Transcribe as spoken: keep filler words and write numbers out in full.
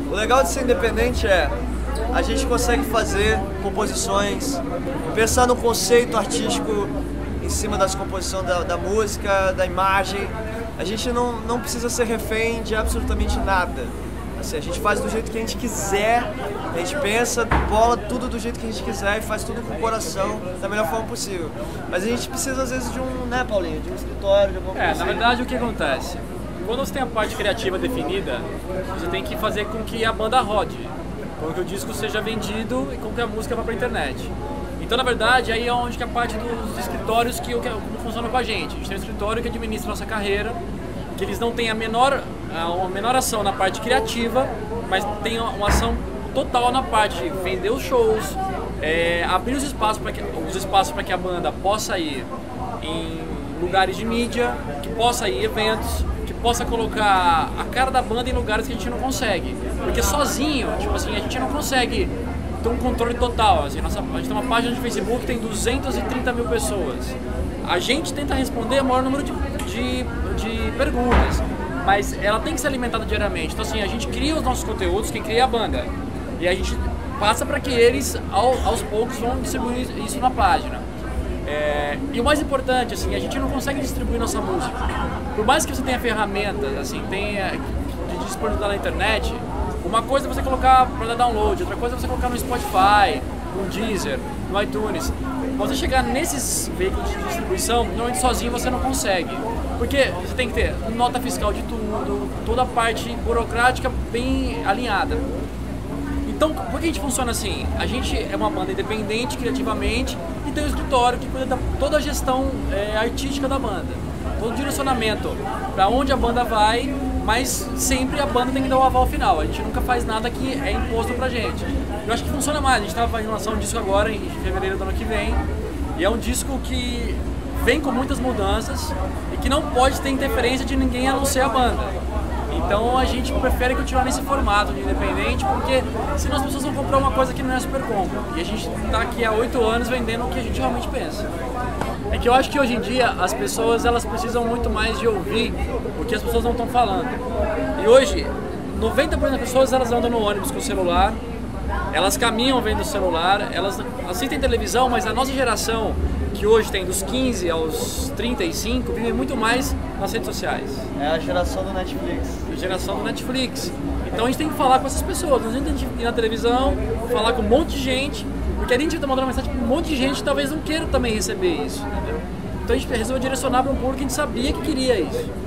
O legal de ser independente é a gente consegue fazer composições, pensar no conceito artístico em cima das composições da, da música, da imagem. A gente não, não precisa ser refém de absolutamente nada. Assim, a gente faz do jeito que a gente quiser, a gente pensa, bola tudo do jeito que a gente quiser e faz tudo com o coração, da melhor forma possível. Mas a gente precisa às vezes de um, né, Paulinho, de um escritório, de alguma coisa. É, na verdade o que acontece? Quando você tem a parte criativa definida, você tem que fazer com que a banda rode, com que o disco seja vendido e com que a música vá para a internet. Então, na verdade, aí é onde que a parte dos escritórios que, que como funciona com a gente. A gente tem um escritório que administra a nossa carreira, que eles não têm a menor, a menor ação na parte criativa, mas tem uma ação total na parte de vender os shows, é, abrir os espaços para que, os espaços para que a banda possa ir em lugares de mídia, que possa ir em eventos, que possa colocar a cara da banda em lugares que a gente não consegue. Porque sozinho, tipo assim, a gente não consegue ter um controle total. Assim, nossa, a gente tem uma página de Facebook que tem duzentas e trinta mil pessoas. A gente tenta responder o maior número de, de, de perguntas, mas ela tem que ser alimentada diariamente. Então assim, a gente cria os nossos conteúdos, quem cria é a banda. E a gente passa para que eles, ao, aos poucos, vão distribuir isso na página. É, e o mais importante, assim, a gente não consegue distribuir nossa música. Por mais que você tenha ferramentas, assim, tenha de disponibilidade na internet, uma coisa é você colocar para dar download, outra coisa é você colocar no Spotify, no Deezer, no iTunes. Pra você chegar nesses veículos de distribuição, normalmente sozinho você não consegue. Porque você tem que ter nota fiscal de tudo, toda a parte burocrática bem alinhada. Então, por que a gente funciona assim? A gente é uma banda independente, criativamente, e tem um escritório que cuida de toda a gestão é, artística da banda. Todo o direcionamento para onde a banda vai, mas sempre a banda tem que dar o aval final. A gente nunca faz nada que é imposto pra gente. Eu acho que funciona mais. A gente estava em lançar um disco agora, em fevereiro do ano que vem, e é um disco que vem com muitas mudanças e que não pode ter interferência de ninguém a não ser a banda. Então a gente prefere continuar nesse formato de independente, porque senão as pessoas vão comprar uma coisa que não é super compra. E a gente está aqui há oito anos vendendo o que a gente realmente pensa. É que eu acho que hoje em dia as pessoas elas precisam muito mais de ouvir o que as pessoas não estão falando. E hoje, noventa por cento das pessoas elas andam no ônibus com o celular, elas caminham vendo o celular, elas assistem televisão, mas a nossa geração, que hoje tem dos quinze aos trinta e cinco, vive muito mais nas redes sociais. É a geração do Netflix. A geração do Netflix. Então a gente tem que falar com essas pessoas, a gente tem que ir na televisão, falar com um monte de gente, porque a gente está mandando mensagem para um monte de gente que talvez não queira também receber isso, entendeu? Então a gente resolveu direcionar para um público que a gente sabia que queria isso.